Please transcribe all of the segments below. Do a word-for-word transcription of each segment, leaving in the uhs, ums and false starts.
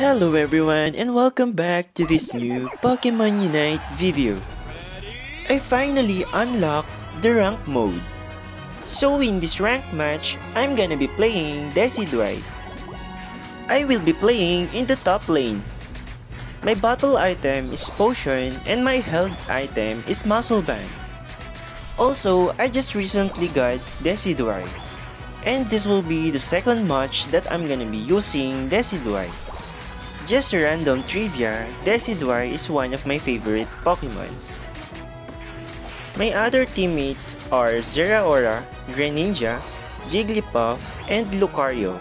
Hello everyone and welcome back to this new Pokémon Unite video. I finally unlocked the rank mode. So in this rank match, I'm gonna be playing Decidueye. I will be playing in the top lane. My battle item is Potion and my health item is Muscle Band. Also, I just recently got Decidueye. And this will be the second match that I'm gonna be using Decidueye. Just a random trivia, Decidueye is one of my favorite Pokemons. My other teammates are Zeraora, Greninja, Jigglypuff, and Lucario.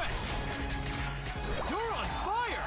fresh! You're on fire!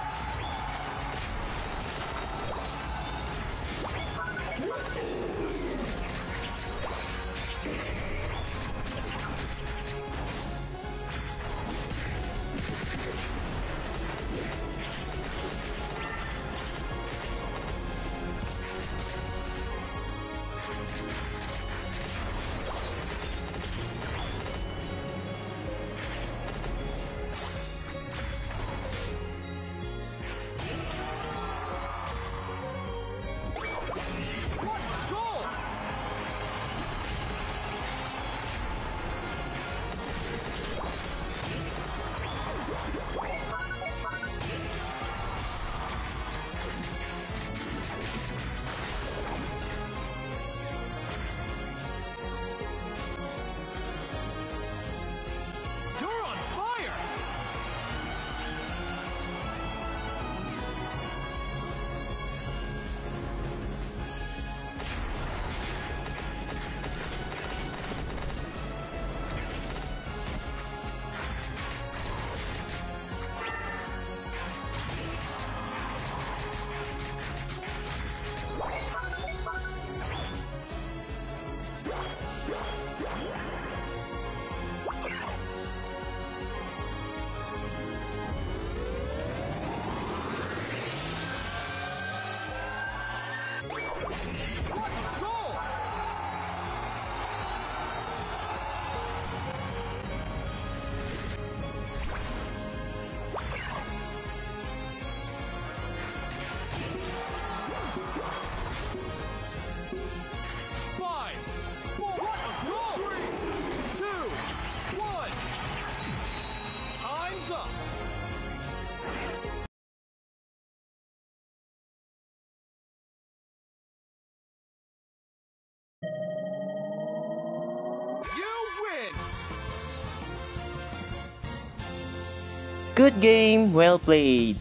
Good game, well played.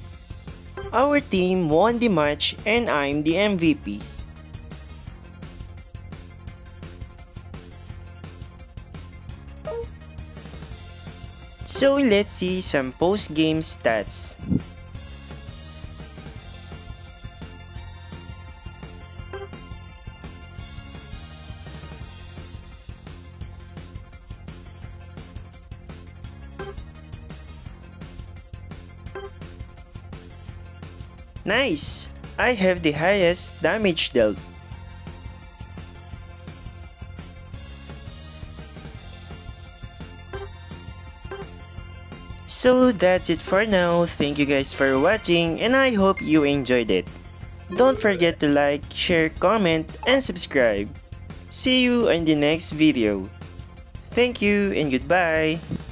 Our team won the match and I'm the M V P. So let's see some post-game stats. Nice! I have the highest damage dealt. So that's it for now. Thank you guys for watching and I hope you enjoyed it. Don't forget to like, share, comment, and subscribe. See you in the next video. Thank you and goodbye!